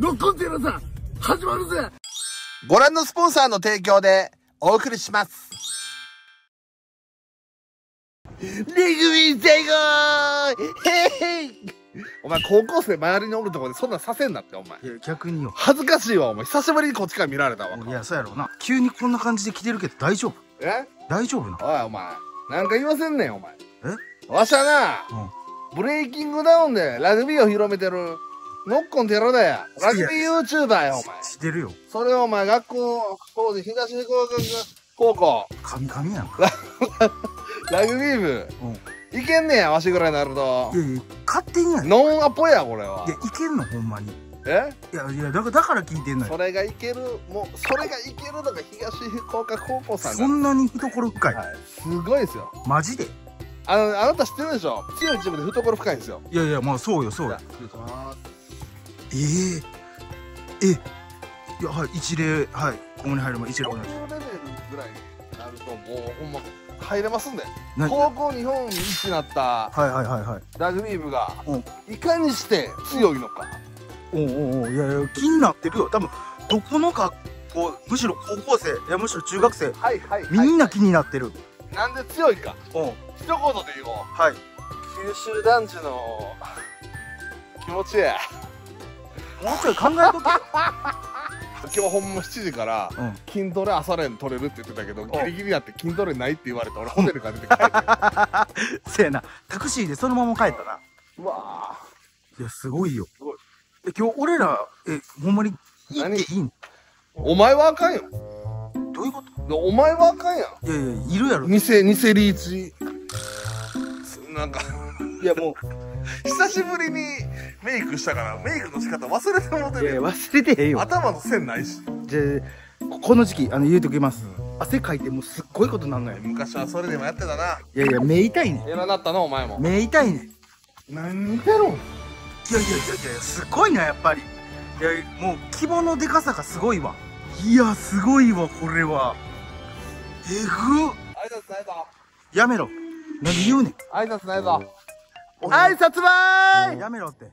ノッコンテラさん、始まるぜ。 ご覧のスポンサーの提供でお送りします。 レグミ最高。へへ。 お前高校生周りにおるとこでそんなんさせんなってお前。 いや、逆によ。 恥ずかしいわお前。久しぶりにこっちから見られたわ。 いや、そうやろうな。急にこんな感じで来てるけど大丈夫？ え？ 大丈夫な？ おいお前。なんか言わせんねんお前。 え？ わしはな、 うん。 ブレイキングダウンでラグビーを広めてるノッコン寺田や。ラグビー YouTuber やお前。 知ってるよ。 それをお前学校、当時東福岡高校。 神々やんか。 ラグビー部。 うん。 いけんねや、わしぐらいになると。 いやいや、勝手にやん。いノンアポや、これは。 や、いけんのほんまに。 え？ いやいや、だから聞いてんのよ。 それがいける、もう、それがいけるのが東福岡高校さんそんなに懐深い。 はい。すごいですよ。 マジで？ あなた知ってるでしょ？強いチームで懐深いんですよ。 いやいや、まあそうよ、そうよ。 失礼します。 いや、はい、一礼、はい、ここに入る前、一礼お願いしま高校レベルぐらいになると、もう、ほんま、入れますんで。 す。 高校日本一になったはいはいはいはい。 ラグビー部がうん、 いかにして強いのか。 おうおうおう、いやいや、気になってるよ。多分、どこの学校、むしろ高校生、いや、むしろ中学生、 はいはいはい。 みんな気になってる。 なんで強いか。 うん。 一言で言おう。 はい。 九州男児の気持ちや。 もうちょい考えとけ。 今日ほんま7時からうん。 筋トレ朝練取れるって言ってたけど、ギリギリやって筋トレないって言われて俺ホテルから出て帰ってせやな、タクシーでそのまま帰ったな。 うわいや、すごいよ。 すごい。 今日俺ら、ほんまに行っていいん？ お前はあかんよ。 どういうこと？ お前はあかんやん。 いやいや、いるやろ。 偽リーチ。なんかいや、も久しぶりにメイクしたからメイクの仕方忘れてもうてう、いやいや、 るやん。 忘れてへんよ。 頭の線ないし。 じゃあ、この時期、言うときます。汗かいてもうすっごいことなんのよ。 昔はそれでもやってたな。 いやいや、目痛いねん。 偉なったなお前も。 目痛いねん。い何見てるん？ やいやいやいや、すごいな、やっぱり。いや、もう、規模のでかさがすごいわ。いや、すごいわ、これは。えぐっ。 挨拶ないぞ。 やめろ。何言うねん。 挨拶ないぞ。挨拶ばーい。 やめろって。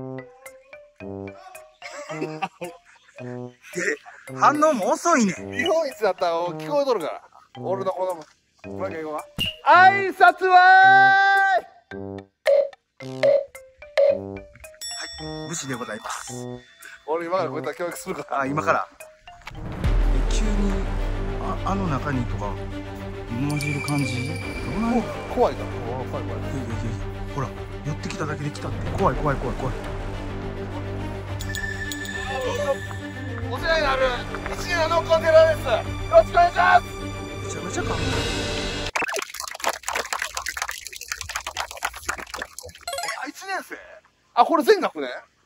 反応も遅いねん。 日本一だったら聞こえとるから。俺の子供。もう一回行こうか。挨拶はーい。 武士でございます。 俺今からこういった教育するから。 あ、今から。急に、あの中にとか、混じる感じどうなんや。 怖いから。怖い怖い。 いやいやいや、ほら、寄ってきただけで来たって。怖い怖い怖い怖い。 お世話になる石野の小寺です。よろしくお願いします。 めちゃめちゃかっこいい。 1年生？あ、これ全学年？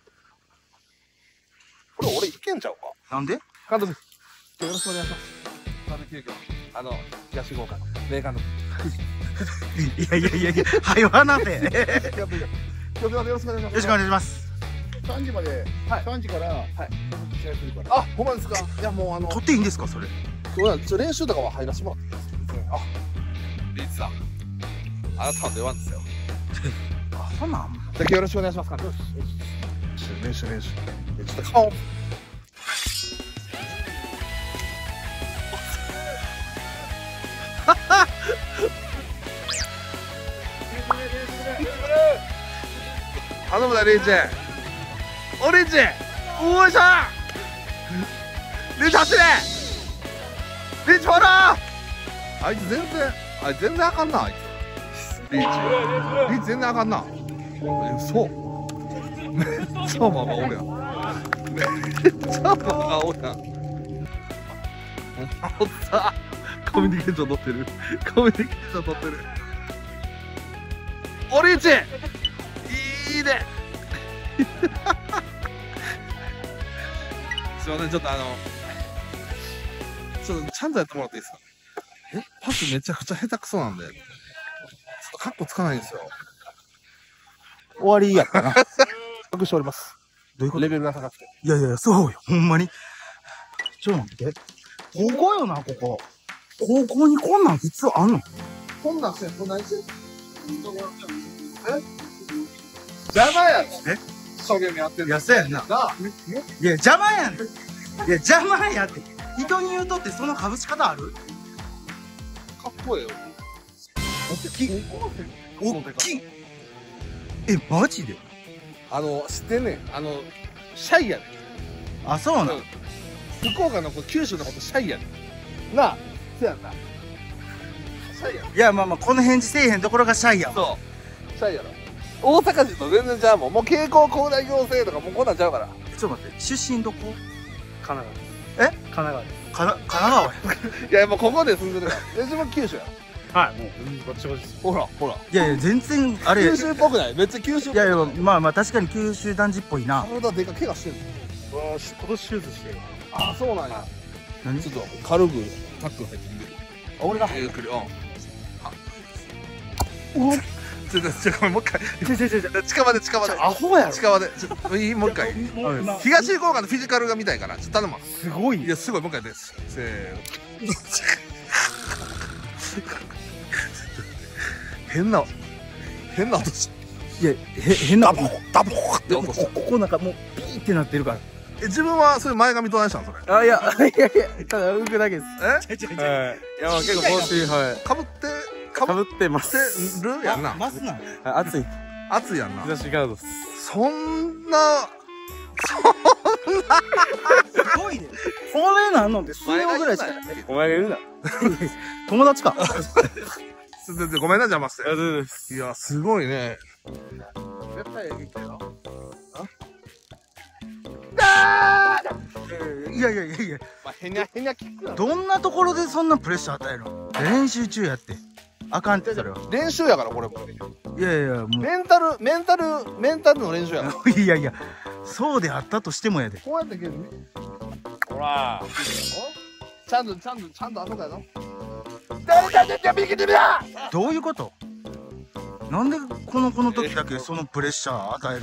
これ俺いけんちゃうか？ なんで？ 監督、よろしくお願いします。バーベキュー業、東福岡、名監督。 いやいやいやいや、はよ話せ。 よろしくお願いします。 よろしくお願いします。 3時まで、 はい 3時から、 はい。 試合するから。 あ、ほんまですか？いやもう取っていいんですか、それ。 今日は練習とかは入らせてもらっていいですか？あ、リーチさん、あなたの出番ですよ。 あ、そんなん。 だけよろしくお願いします。監督。練習。ちょっと顔。頼むな、レイチェ。おレイチェ。おいしょ。レイチ走れ。レイチほら。あいつ全然あかんな、あいつ。レイチ全然あかんな。そう。めっちゃママおるやん。めっちゃママおるやん。おったコミュニケーション取ってる。おリーチいいねすいません、ちょっとちゃんとやってもらっていいですか？パスめちゃくちゃ下手くそなんで、ちょっとカッコつかないんですよ。 終わりやったな。 隠しております。 どういうこと？ レベルが高くて。 いやいや、そうよ、ほんまに。ちょっと待って。ここよな、ここ。高校にこんなん普通あんの？ こんなんして、こんなんして。邪魔やろ。 え？ 生懸命やってんいや、そうやんな。 なあ。 いや、邪魔やん。いや、邪魔やって。人に言うとってそのかぶし方ある？ かっこええよ。 大きい。大きい。え、マジで？ 知ってんねん。シャイやねん。 あ、そうなの？ 福岡の九州のことシャイやねん。なあ。そうやんな。シャイやろ。 いや、まあまあ、この返事せえへんところがシャイやわ。 そう。シャイやろ。大阪人と全然ちゃうもん。もう傾向広大行政とかもうこんなんちゃうから。 ちょっと待って、出身どこ？ 神奈川。 え？ 神奈川です。 神奈川や。 いや、もうここで住んでるから。自分九州や。 はい、もう、こっちこっちです。 ほら、ほら。 いやいや、全然、あれ。 九州っぽくない？めっちゃ九州っぽくない。 いやいや、まあまあ、確かに九州男児っぽいな。 体でか怪我してんの。 わあ、今年手術してる。 あ、そうなんや。 何？ ちょっと軽くタックル入ってみる。 俺が。 ゆっくり、うん。ちょ、ごめん、もう一回。近場で。 アホやろ。 近場で。いい、もう一回。東福岡のフィジカルが見たいから、ちょっと頼むわ。 すごい。 いや、すごい、もう一回です。せーの。変な音し。 いや、変な。 ダボーって音し。 ここなんかもう、ピーってなってるから。 自分は、それ前髪どないしたのそれ。 あ、いや、ただ、浮くだけです。 えはい。いや、まあ結構帽子、はい。 かぶって被ってます。 るやんな。 マスなの？ 暑い。 暑いやんな。 日差しガードです。 そんな、 すごいね。透明なんのって数秒ぐらいしかない。 お前が言うな。 友達か。 ごめんな、邪魔して。 あ、そうです。 いや、すごいね。絶対演劇やろ。 いや。 まあ、へにゃ聞くな。 どんなところでそんなプレッシャー与えるの？練習中やって。あかんってそれは。 練習やから、これも。 いや、もメンタルの練習やろ。 う。いや、そうであったとしてもやで。 こうやってけるね。ほら。ちゃんとあそこやぞ。 どういうこと？なんでこの時だけそのプレッシャー与える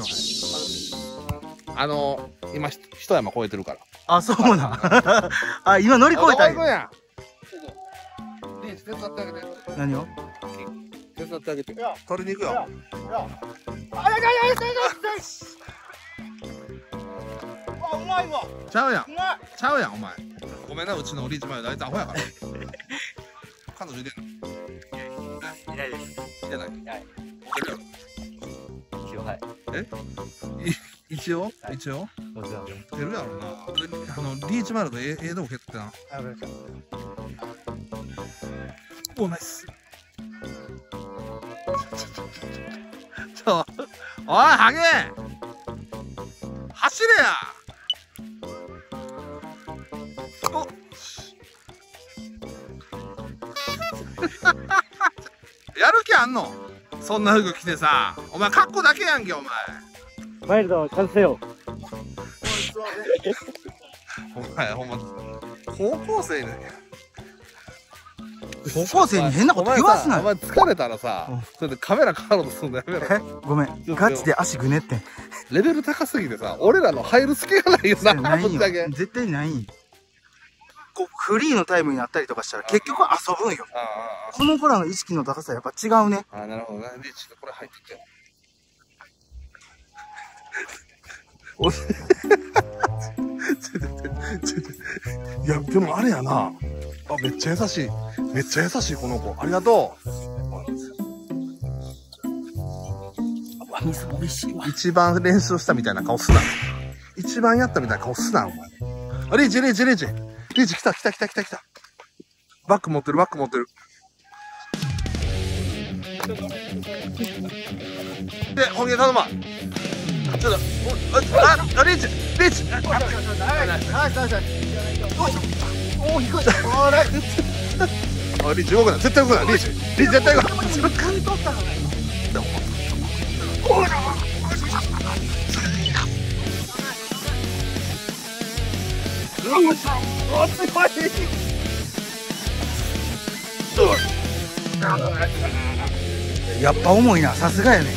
の？ 今、一山越えてるから。 あ、そうなん。あ、今乗り越えたんや。 や。リーチ手伝ってあげて。 何を？ 手伝ってあげて。取りに行くよ。 うまいわ。 ちゃうやん。 うまい。 ちゃうやん、お前。ごめんな、うちのリーチ前であいつアホやから。彼女いてんの？ いないです。 いてない。 いない。 出るやろ。 一応、はい。 一応もちろん。 出るやろな。リーチ前だとええとこ蹴ってな。 あ、わかりました。 おナイス。おい、ハゲ走れや。おやる気あんの？そんな服着てさ、お前格好だけやんけ、お前。 マイルド、完成よ。 お前、ほんま高校生ね。 高校生に変なこと言わすなお前よ。 疲れたらさ、それでカメラ変わろうとするのやめろ。 ごめん。ガチで足ぐねってん。 レベル高すぎてさ、俺らの入る隙がないよな、 ないよ。 ぶっちゃけ。 絶対ないんよ。こうフリーのタイムになったりとかしたら結局遊ぶんよ。この子らの意識の高さやっぱ違うね。 あ、なるほどね。で、ちょっとこれ入ってきて。いや、でもあれやな。あ、めっちゃ優しい。めっちゃ優しい、この子。ありがとう。水美味しいわ。 一番練習したみたいな顔すな。一番やったみたいな顔すな、お前。あ、リーチ。リーチ来た。バッグ持ってる。で、本気で頼むわ。ちょっと、あ、リーチ。 おお、低い。 あ、リーチ動くな。絶対動くな。リーチ絶対動くな。 やっぱ重いな。さすがやね。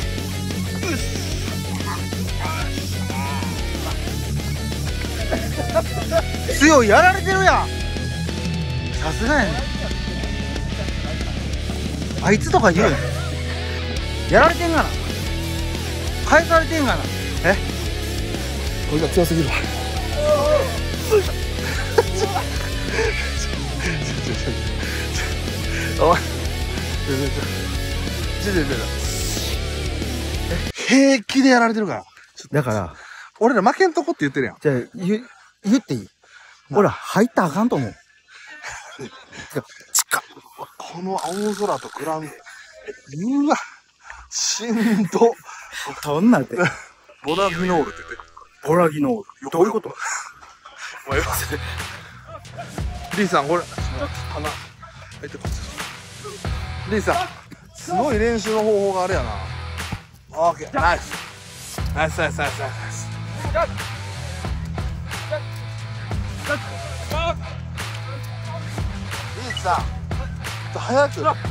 強い。やられてるやん。さすがやね。あいつとか言うよ。やられてんがな。返されてんがな。 これが強すぎるわ。おい。平気でやられてるから。 だから、 俺ら負けんとこって言ってるやん。 じゃあ、言っていい？俺ら入ったらあかんと思う。 この青空と比べ、うわ、しんど。 そんなんて。 ボラギノールって言って。 ボラギノール。どういうこと？ お前、リーさん、これ、鼻、入ってこっち。リーさん、すごい練習の方法があれやな。オッケー、ナイス。ナイス、ナイス、ナイス、ナイス。リーさん、早く。リーさん、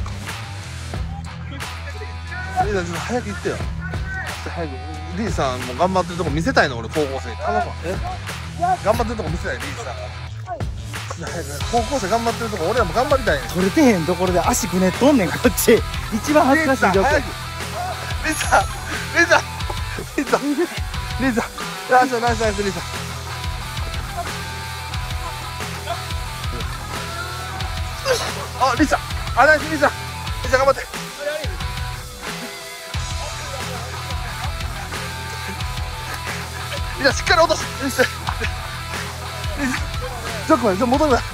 ちょっと早く行ってよ。早く。リーさんも頑張ってるとこ見せたいの、俺、高校生に。頼むわ。頑張ってるとこ見せたい、リーさん。高校生頑張ってるとこ俺らも頑張りたいねん。 取れてへんところで足ぐねっとんねん、こっち。一番恥ずかしい状況。 リーさん、リーさん、リーさん、リーさん、ナイスナイスナイス、リーさん。あ、リーさん、あ、ナイスリーさん、リーさん頑張って。リーさんしっかり落として。リーさん、リーさん、ちょっと待って、戻るな。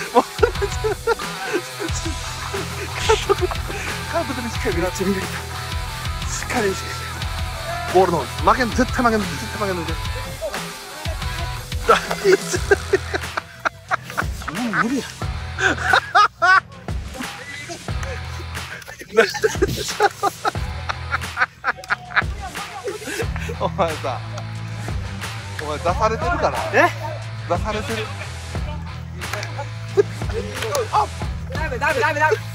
監督にしっかり見られてる。しっかり意識して。ボールの負けん、絶対負けん、絶対負けんので。 そんなの無理や。 お前さ、お前出されてるから。出されてる。あ、ダメダメダメダメ。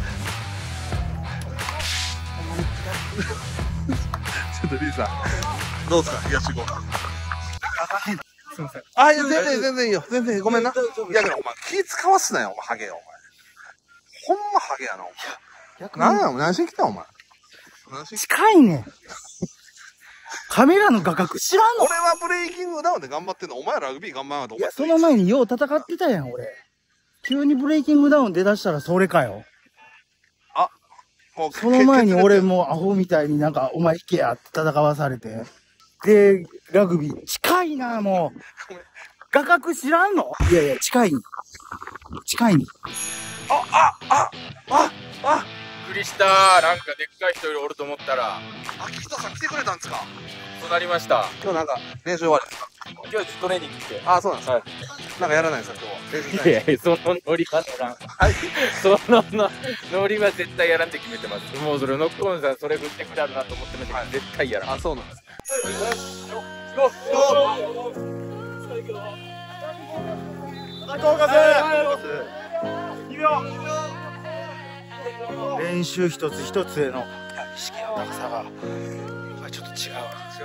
ちょっとリーさん、どうですか、東郷。 すみません。 あ、いや、全然いいよ。全然いい。ごめんな。いやけど、お前、気使わすなよ、お前、ハゲよ、お前。ほんまハゲやな、お前。なんや、何しに来たん、お前。 近いねん。カメラの画角知らんの？ 俺はブレイキングダウンで頑張ってんの。お前ラグビー頑張らんと。 いや、その前によう戦ってたやん、俺。急にブレイキングダウン出だしたらそれかよ。 あ、もうその前に俺もうアホみたいになんか、お前引けやって戦わされて。で、ラグビー。近いな、もう。画角知らんの？いやいや、近い。近いに。 びっくりした。なんかでっかい人よりおると思ったら、 秋人さん来てくれたんですか。 そうなりました。 今日なんか練習終わりですか。 今日トレーニング来て。 あ、そうなんですか。 はい。 なんかやらないんですか、今日は。練習しないいやいや、そのノリは乗らん。 はい。 そのノリは絶対やらんって決めてます。もうそれノックオンさんそれ振ってくれるなと思ってましたけど、絶対やらん。 あ、そうなんです。 練習一つ一つへの意識の高さが、ちょっと違う。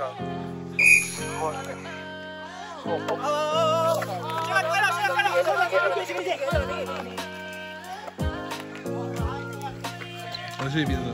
美味しい水。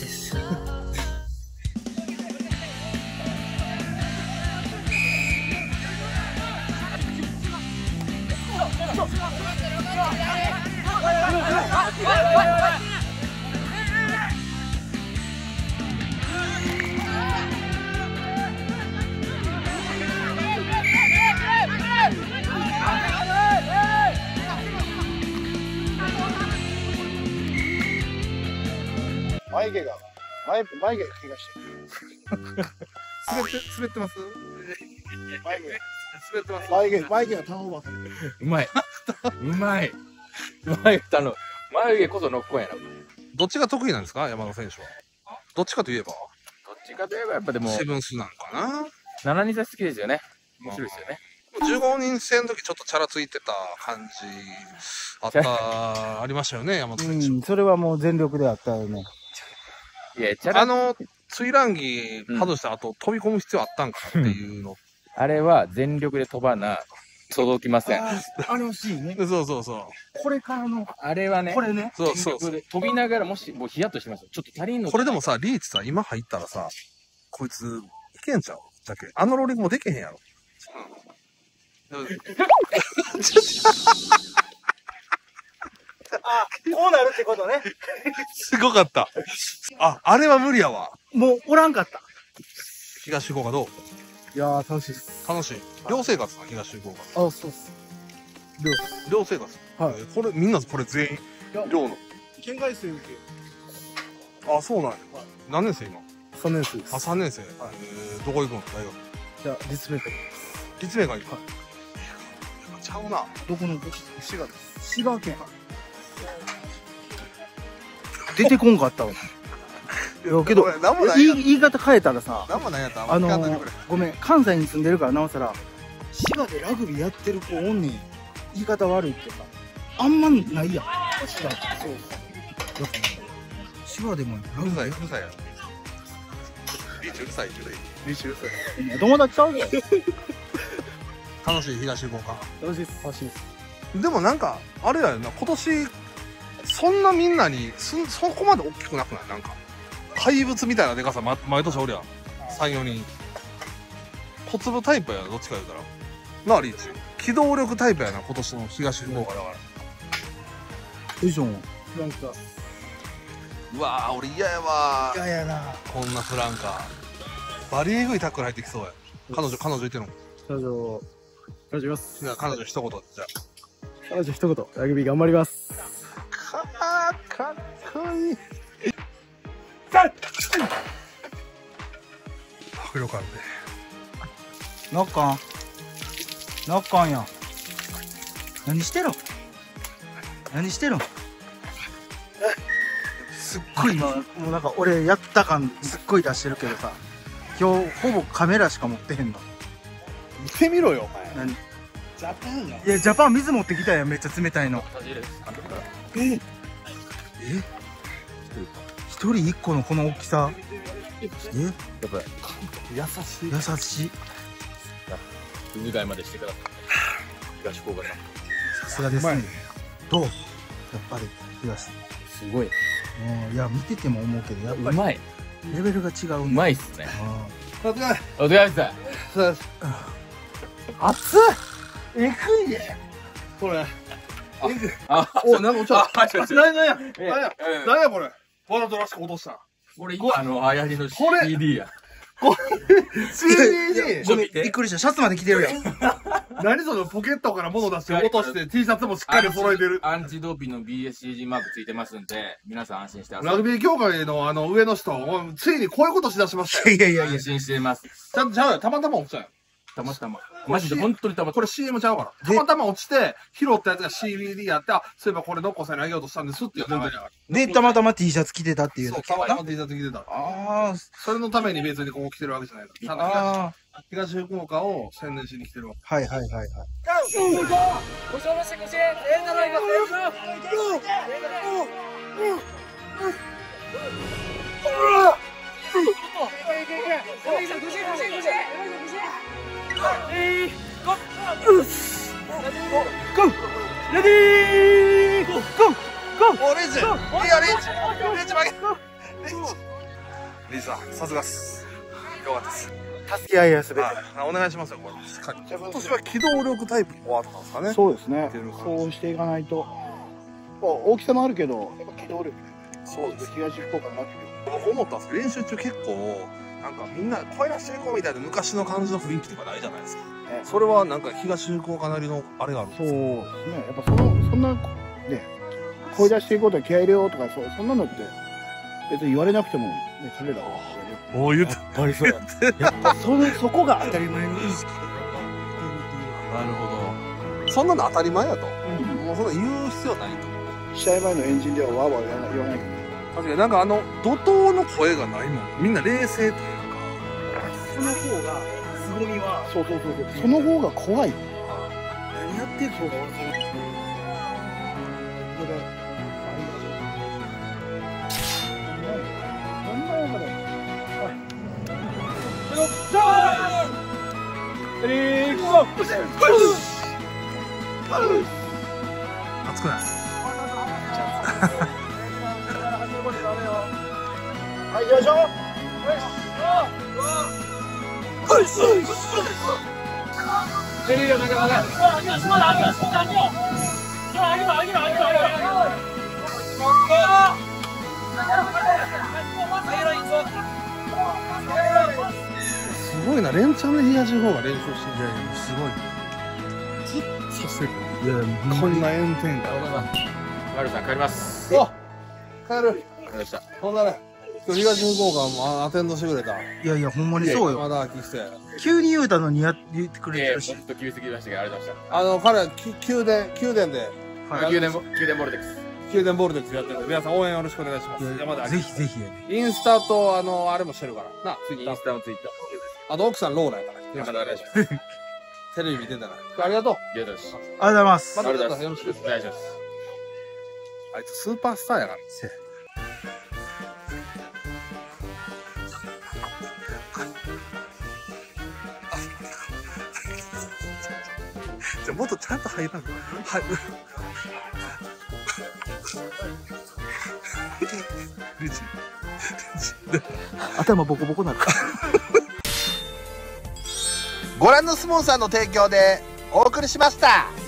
眉毛が怪我してる。 滑ってます。 眉滑ってます。 毛がターンオーバーされてる。 うまい。うまい。眉毛こそノックオンやな。 どっちが得意なんですか、山田選手は。どっちかといえば。 どっちかといえばやっぱでも、 セブンスなんかな。 7人差好きですよね。面白いですよね。 15人制の時ちょっとチャラついてた感じありましたよね、山田選手。 うん、それはもう全力であったよね。 いや、チャラ追乱儀外した後、飛び込む必要あったんかっていうの。 あれは全力で飛ばな、届きません。 あのシーンね。 そうそうそう。 これからの、 あれはね、 これね。 そうそうそう。 全力で飛びながらもし、もうヒヤッとしてますよ。ちょっと足りんのこれでもさ、リーチさ、今入ったらさ、こいつ、いけんちゃうだけ。あのローリングもできへんやろ。 こうなるってことね。 すごかった。あれは無理やわ。 もうおらんかった。 東福岡どう？ いやー、楽しいっす。 楽しい。寮生活な、東福岡。 あ、そうっす。 寮生活。 はい。 これ、みんなこれ全員、寮の。 県外生受け。 あ、そうなんや。何年生今 3年生です。 あ、3年生。どこ行くの大学。 じゃあ、立命会。 立命館行く。ちゃうな。 どこの滋賀です。 滋賀県。出てこんかったわ。いやけど、言い方変えたらさ、 なんもないやったごめん、関西に住んでるからなおさら、滋賀でラグビーやってる子おんねん。言い方悪いってか、あんまないやん。滋賀って。そう。滋賀でもうるさい、うるさいやろ。リーチうるさい、リーチうるさい。 友達ちゃうぞ。 楽しい東福岡。 楽しいっす。楽しいっす。 でもなんか、あれだよな、今年、そんなみんなに、そこまで大きくなくないなんか。怪物みたいなでかさ、毎年おるやん。3、4人。小粒タイプやな、どっちか言うたら。なあ、リーチ。機動力タイプやな、今年の東福岡だから。 よいしょ。なんか。 うわぁ、俺嫌やわ嫌やな。 こんなフランカー。バリエグいタックル入ってきそうや。彼女いてんの？ 彼女います。 じゃあ彼女一言、じゃあ。 彼女一言、ラグビー頑張ります。 かっこいい。迫力あるね。 なっかんや。何してるんすっごい今、もうなんか俺やった感すっごい出してるけどさ、今日ほぼカメラしか持ってへんの。 見てみろよ、お前。 何？ ジャパンやん。 いや、ジャパン水持ってきたやん、めっちゃ冷たいの。一人一個のこの大きさ。 やっぱり優しい。 優しい。 海外までしてください。東福岡さん。 さすがですね。どう？やっぱり東。 すごい。 いや、見てても思うけど、やっぱりうまい。 レベルが違う。 うまいっすね。 お疲れ。 お疲れ様です。 熱っ。えぐいね。 これ。 お、なんかちょっと。 何やこれ。わざとらしく落とした。 これ、流行りの CD や。 CD。 ごめん、びっくりした。シャツまで着てるやん。 何そのポケットから物出して落として T シャツもしっかり揃えてる。 アンチドーピンの BSCG マークついてますんで、皆さん安心してラグビー協会の上の人、ついにこういうことしだしましたよ。 いや。 安心してます。 ちゃんとちゃうよ。たまたま落ちたよ。 たまたま。マジで本当にたまたま。 これ CM ちゃうから。たまたま落ちて、拾ったやつが CBD やって、そういえばこれノッコさんにあげようとしたんですって言ったら。 で、たまたま T シャツ着てたっていうそう、 だけかな。 たまたま T シャツ着てた。 あそれのために別にここ来てるわけじゃないから。 あ。 東福岡を宣伝しに来てるわけ。 はい。レディーゴーお、レイジいいよ、レイジ負けレイジさん、さすがっす。よかったっす。 助け合いやすべて。 お願いしますよ、これ。今年は機動力タイプ終わったんですかね。 そうですね。そうしていかないと。大きさもあるけど、やっぱ機動力。そうです。東福岡になってる。 僕思ったんですけど、練習中結構、なんかみんな声出していこうみたいな昔の感じの雰囲気とかないじゃないですか。それはなんか東福岡なりのあれがあるんですか。 そうですね。やっぱそんな、ね、声出していこうとか気合い入れようとか、そんなのって、別に言われなくても、ね、彼らは。 もう言って。 やっぱりそうや。やっぱそこが当たり前の意識。 なるほど。そんなの当たり前やと。もうそんな言う必要ないと。 試合前のエンジンではわーわー言わないけど。 確かになんか怒涛の声がないもん。みんな冷静というか。 その方が、凄みは、 そう。その方が怖い。 何やってんの？ 熱くない？ はい、よいしょ。 すごいな、連チャンで東の方が練習してる。 すごい。 させる。 いや、 こんな炎天下。 マルさん帰ります。 お、帰る。 わかりました。 ほんなら、今日東福岡もアテンドしてくれた。 いやいや、ほんまにそうよ。 まだ来て。 急に言うたのに言ってくれてるしほん。と急すぎましたけど、ありがとうございま彼は宮殿で、 した。宮殿ボルテックス。 宮殿ボルテックスやってるんで、皆さん応援よろしくお願いします。山田ぜひぜひやね。 インスタと、あれもしてるから。な、ツイッターインス。タもツイッター。 あと奥さんローラやから。 またお願いします。 テレビ見てたら。ありがとう。 ありがとうございます。 ありがとうございます。 またありがとうございよろしく。 お願いします。 あいつスーパースターやから。じゃもっとちゃんと入らんの。はい。 頭ボコボコなる。 ご覧のスモンさんの提供でお送りしました。